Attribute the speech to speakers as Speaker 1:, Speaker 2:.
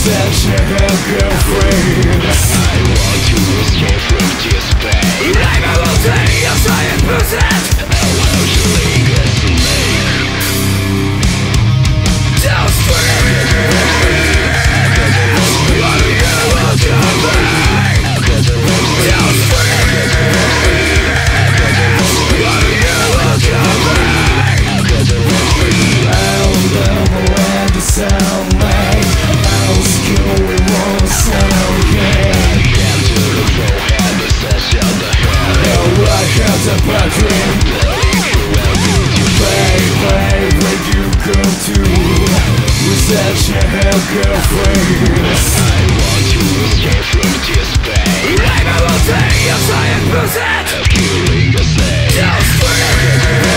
Speaker 1: such a girlfriend.
Speaker 2: I want to escape from this pain.
Speaker 1: I'm a multi of giant person.
Speaker 2: How should I get to make?
Speaker 1: Don't scream. What are you will do me? Don't scream. What are you will do me? I'll never let the sound make. I'll skill we won't sound good.
Speaker 2: Get to the forehead, the sash of the head.
Speaker 1: Oh, I have the bathroom. Play when you come to. With such a girlfriend.
Speaker 2: I want to escape from this pain.
Speaker 1: I'm a multi of giant person.
Speaker 2: Killing a slave.
Speaker 1: Don't scream.